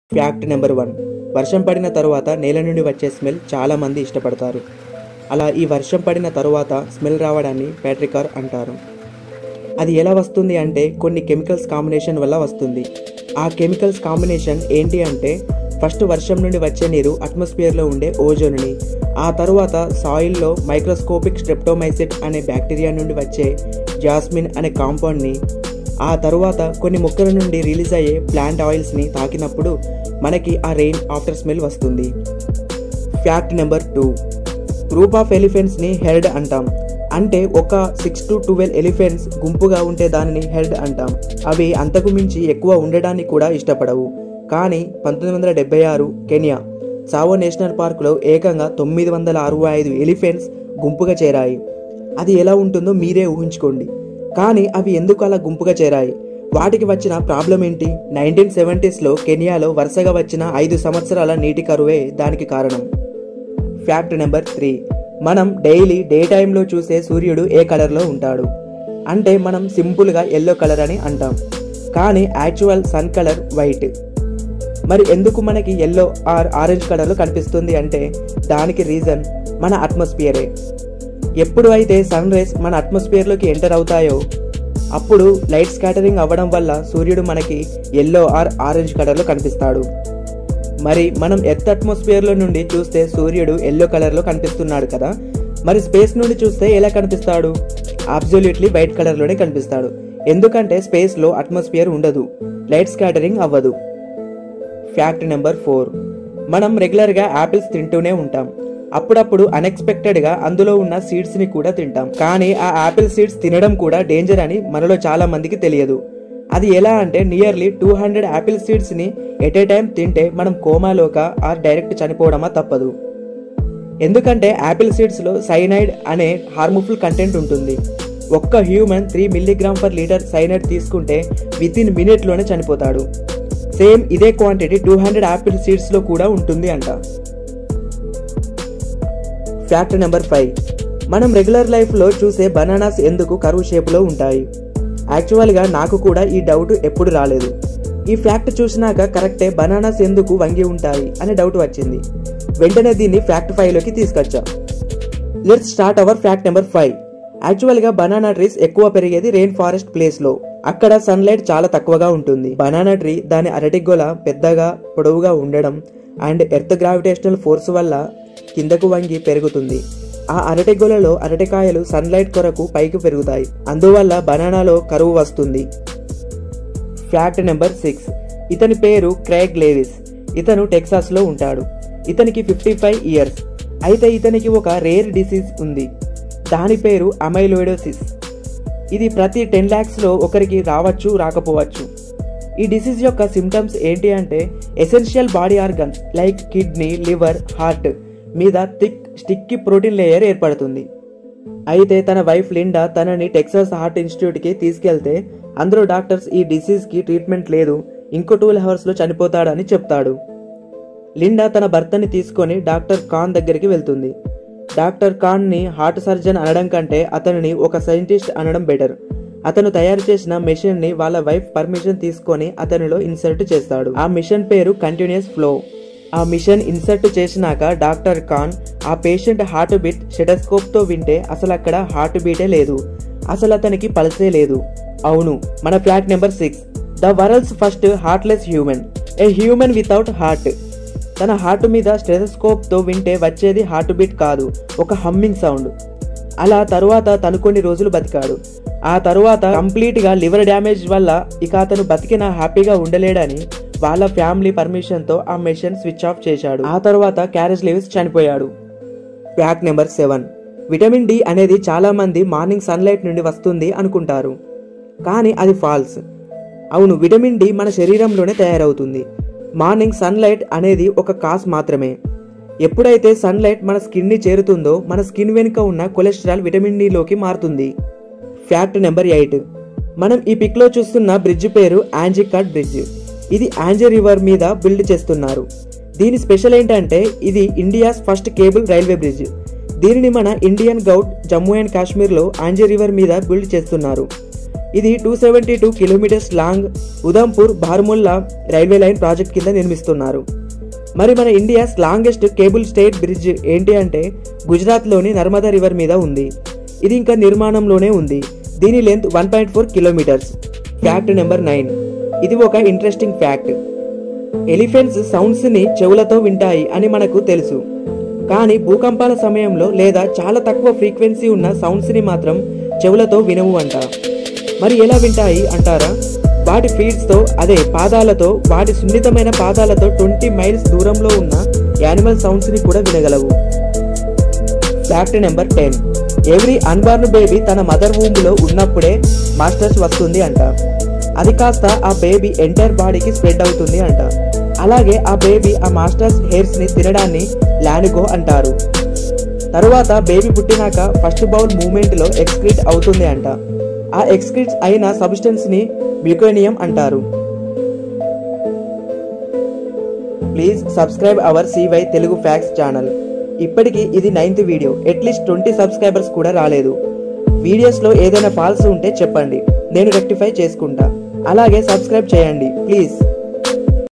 Fact number 1. వర్షం పడిన తరువాత నేల నుండి వచ్చే స్మెల్ చాలామంది ఇష్టపడతారు. అలా ఈ వర్షం పడిన తరువాత స్మెల్ రావడాన్ని పెట్రికార్ అంటారు. అది ఎలా వస్తుంది అంటే కొన్ని కెమికల్స్ కాంబినేషన్ వల్ల వస్తుంది. ఆ కెమికల్స్ కాంబినేషన్ ఏంటి అంటే ఫస్ట్ వర్షం నుండి వచ్చే నీరు అట్మాస్ఫియర్లో ఉండే ఓజోన్ని, ఆ తరువాత సాయిల్లో మైక్రోస్కోపిక్ స్ట్రెప్టోమైసిస్ అనే బ్యాక్టీరియా నుండి వచ్చే జాస్మిన్ అనే కాంపౌండ్ని, ఆ తరువాత కొన్ని మొక్కల నుండి రిలీజ్ అయ్యే ప్లాంట్ ఆయిల్స్ని తాకినప్పుడు మనకి ఆ రెయిన్ ఆఫ్టర్ స్మెల్ వస్తుంది. Fact number 2. గ్రూప్ ఆఫ్ ఎలిఫెంట్స్ని హెర్డ్ అంటాం. అంటే ఒక 6 to 12 ఎలిఫెంట్స్ గుంపుగా ఉంటే దానిని హెర్డ్ అంటాం. అవి అంతకు మించి ఎక్కువ ఉండడాన్ని కూడా ఇష్టపడవు. కానీ 1976 కెన్యా సావో నేషనల్ పార్కులో ఏకంగా 965 ఎలిఫెంట్స్ గుంపుగా చేరాయి. అది ఎలా ఉంటుందో మీరే ఊహించుకోండి. కానీ అవి ఎందుకు అలా గుంపుగా చేరాయి, వాటికి వచ్చిన ప్రాబ్లం ఏంటి? 1970sలో కెన్యాలో వరుసగా వచ్చిన 5 సంవత్సరాల నీటి కరువే దానికి కారణం. Fact number 3. మనం డైలీ డే టైంలో చూసే సూర్యుడు ఏ కలర్లో ఉంటాడు అంటే మనం సింపుల్గా ఎల్లో కలర్ అని అంటాం. కానీ యాక్చువల్ సన్ కలర్ వైట్. మరి ఎందుకు మనకి ఎల్లో ఆర్ ఆరెంజ్ కలర్లో కనిపిస్తుంది అంటే దానికి రీజన్ మన అట్మాస్ఫియరే. ఎప్పుడు అయితే సన్ రేస్ మన అట్మాస్ఫియర్లోకి ఎంటర్ అవుతాయో అప్పుడు లైట్ స్కాటరింగ్ అవ్వడం వల్ల సూర్యుడు మనకి ఎల్లో ఆర్ ఆరెంజ్ కలర్లో కనిపిస్తాడు. మరి మనం ఎర్త్ అట్మాస్ఫియర్లో నుండి చూస్తే సూర్యుడు ఎల్లో కలర్లో కనిపిస్తున్నాడు కదా, మరి స్పేస్ నుండి చూస్తే ఎలా కనిపిస్తాడు? అబ్సల్యూట్లీ వైట్ కలర్లోనే కనిపిస్తాడు. ఎందుకంటే స్పేస్లో అట్మాస్ఫియర్ ఉండదు, లైట్ స్కాటరింగ్ అవ్వదు. Fact number 4. మనం రెగ్యులర్గా యాపిల్స్ తింటూనే ఉంటాం. అప్పుడప్పుడు అన్ఎక్స్పెక్టెడ్గా అందులో ఉన్న సీడ్స్ని కూడా తింటాం. కానీ ఆ యాపిల్ సీడ్స్ తినడం కూడా డేంజర్ అని మనలో చాలా మందికి తెలియదు. అది ఎలా అంటే నియర్లీ 200 యాపిల్ సీడ్స్ని ఎట్ ఏ టైం తింటే మనం కోమాలోక ఆర్ డైరెక్ట్ చనిపోవడమా తప్పదు. ఎందుకంటే యాపిల్ సీడ్స్లో సైనైడ్ అనే హార్మ్ఫుల్ కంటెంట్ ఉంటుంది. ఒక్క హ్యూమన్ 3 mg/L సైనైడ్ తీసుకుంటే వితిన్ మినిట్లోనే చనిపోతాడు. సేమ్ ఇదే క్వాంటిటీ 200 యాపిల్ సీడ్స్లో కూడా ఉంటుంది అంట. Fact number 5. మనం రెగ్యులర్ లైఫ్లో చూసే బనానాస్ ఎందుకు కర్వ్ షేప్లో ఉంటాయి? యాక్చువల్గా నాకు కూడా ఈ డౌట్ ఎప్పుడు రాలేదు. ఈ ఫ్యాక్ట్ చూసినాక కరెక్టే, బనానాస్ ఎందుకు వంగి ఉంటాయి అనే డౌట్ వచ్చింది. వెంటనే దీన్ని ఫ్యాక్ట్ 5లోకి తీసుకొచ్చా. Let's start our fact number 5. యాక్చువల్గా బనానా ట్రీస్ ఎక్కువ పెరిగేది రెయిన్ ఫారెస్ట్ ప్లేస్లో. అక్కడ సన్లైట్ చాలా తక్కువగా ఉంటుంది. బనానా ట్రీ దాని అరటి గొల పెద్దగా పొడవుగా ఉండడం అండ్ ఎర్త్ గ్రావిటేషనల్ ఫోర్స్ వల్ల కిందకు వంగి పెరుగుతుంది. ఆ అరటి గొలలో అరటికాయలు సన్లైట్ కొరకు పైకి పెరుగుతాయి. అందువల్ల బనానాలో కరువు వస్తుంది. Fact number 6. ఇతని పేరు క్రైగ్ లేవిస్. ఇతను టెక్సాస్లో ఉంటాడు. ఇతనికి 55 years. అయితే ఇతనికి ఒక రేర్ డిసీజ్ ఉంది. దాని పేరు అమైలోయిడోసిస్. ఇది ప్రతి 10 lakhsలో ఒకరికి రావచ్చు, రాకపోవచ్చు. ఈ డిసీజ్ యొక్క సిమ్టమ్స్ ఏంటి అంటే essential body organs like kidney, liver, heart మీద థిక్ స్టిక్కీ ప్రోటీన్ లేయర్ ఏర్పడుతుంది. అయితే తన వైఫ్ లిండా తనని టెక్సాస్ హార్ట్ ఇన్స్టిట్యూట్కి తీసుకెళ్తే అందరూ డాక్టర్స్ ఈ డిసీజ్కి ట్రీట్మెంట్ లేదు, ఇంకో 12 hours చనిపోతాడని చెప్తాడు. లిండా తన భర్తని తీసుకొని డాక్టర్ ఖాన్ దగ్గరికి వెళ్తుంది. డాక్టర్ ఖాన్ని హార్ట్ సర్జన్ అనడం కంటే అతనిని ఒక సైంటిస్ట్ అనడం బెటర్. అతను తయారు చేసిన మెషిన్ ని వాళ్ళ వైఫ్ పర్మిషన్ తీసుకొని అతనిలో ఇన్సర్ట్ చేస్తాడు. ఆ మిషన్ పేరు కంటిన్యూస్ ఫ్లో. ఆ మిషన్ ఇన్సర్ట్ చేసినాక డాక్టర్ ఖాన్ ఆ పేషెంట్ హార్ట్ బీట్ స్టెటస్కోప్ తో వింటే అసలు అక్కడ హార్ట్ బీటే లేదు, అసలు అతనికి పల్సే లేదు. అవును, మన fact number 6. The world's first heartless human, a human without heart. తన హార్ట్ మీద స్టెటస్కోప్ తో వింటే వచ్చేది హార్ట్ బీట్ కాదు, ఒక హమ్మింగ్ సౌండ్. అలా తరువాత తను కొన్ని రోజులు బతికాడు. ఆ తరువాత కంప్లీట్గా లివర్ డ్యామేజ్ వల్ల ఇక అతను బతికిన హ్యాపీగా ఉండలేడని వాళ్ళ ఫ్యామిలీ పర్మిషన్తో ఆ మెషిన్ స్విచ్ ఆఫ్ చేశాడు. ఆ తర్వాత క్యారేజ్ లేవిస్ చనిపోయాడు. Fact number 7. విటమిన్ డి అనేది చాలా మంది మార్నింగ్ సన్లైట్ నుండి వస్తుంది అనుకుంటారు, కానీ అది ఫాల్స్. అవును, విటమిన్ డి మన శరీరంలోనే తయారవుతుంది. మార్నింగ్ సన్లైట్ అనేది ఒక కాస్ మాత్రమే. ఎప్పుడైతే సన్లైట్ మన స్కిన్ని చేరుతుందో మన స్కిన్ వెనుక ఉన్న కొలెస్ట్రాల్ విటమిన్ డిలోకి మారుతుంది. Fact number 8. మనం ఈ పిక్లో చూస్తున్న బ్రిడ్జ్ పేరు యాంజికట్ బ్రిడ్జ్. ఇది యాంజీ రివర్ మీద బిల్డ్ చేస్తున్నారు. దీని స్పెషల్ ఏంటంటే ఇది India's first cable railway bridge. దీనిని మన ఇండియన్ గౌట్ జమ్మూ అండ్ కాశ్మీర్లో యాంజీ రివర్ మీద బిల్డ్ చేస్తున్నారు. ఇది 272 kilometres long Udhampur Baramulla railway line project కింద నిర్మిస్తున్నారు. మరి మన India's longest cable stayed bridge ఏంటి అంటే గుజరాత్లోని నర్మదా రివర్ మీద ఉంది. ఇది ఇంకా నిర్మాణంలోనే ఉంది. దీని లెంత్ 1.4 కిలోమీటర్స్. Fact number 9. ఇది ఒక ఇంట్రెస్టింగ్ ఫ్యాక్ట్. ఎలిఫెంట్స్ సౌండ్స్ని చెవులతో వింటాయి అని మనకు తెలుసు. కానీ భూకంపాల సమయంలో లేదా చాలా తక్కువ ఫ్రీక్వెన్సీ ఉన్న సౌండ్స్ని మాత్రం చెవులతో వినవు అంట. మరి ఎలా వింటాయి అంటారా? వాటి ఫీట్స్తో, అదే పాదాలతో, వాటి సున్నితమైన పాదాలతో 20 మైల్స్ దూరంలో ఉన్న యానిమల్ సౌండ్స్ని కూడా వినగలవు. Fact number 10. Every unborn baby తన మదర్ వూమ్లో ఉన్నప్పుడే మాస్టర్స్ వస్తుంది అంట. అది కాస్త ఆ బేబీ ఎంటైర్ బాడీకి స్ప్రెడ్ అవుతుంది అంట. అలాగే ఆ బేబీ ఆ మాస్టర్స్ హెయిర్స్ని తినడాన్ని లానిగో అంటారు. తరువాత బేబీ పుట్టినాక ఫస్ట్ బౌల్ మూమెంట్లో ఎక్స్క్రీట్ అవుతుంది అంట. ఆ ఎక్స్క్రీట్స్ అయిన సబ్స్టెన్స్ని మ్యూకోనియం అంటారు. Please subscribe our CY Telugu facts channel. ఇప్పటికీ ఇది 9th వీడియో. అట్లీస్ట్ 20 సబ్స్క్రైబర్స్ కూడా రాలేదు. వీడియోస్లో ఏదైనా ఫాల్స్ ఉంటే చెప్పండి, నేను రెక్టిఫై చేసుకుంటా. అలాగే సబ్స్క్రైబ్ చేయండి ప్లీజ్.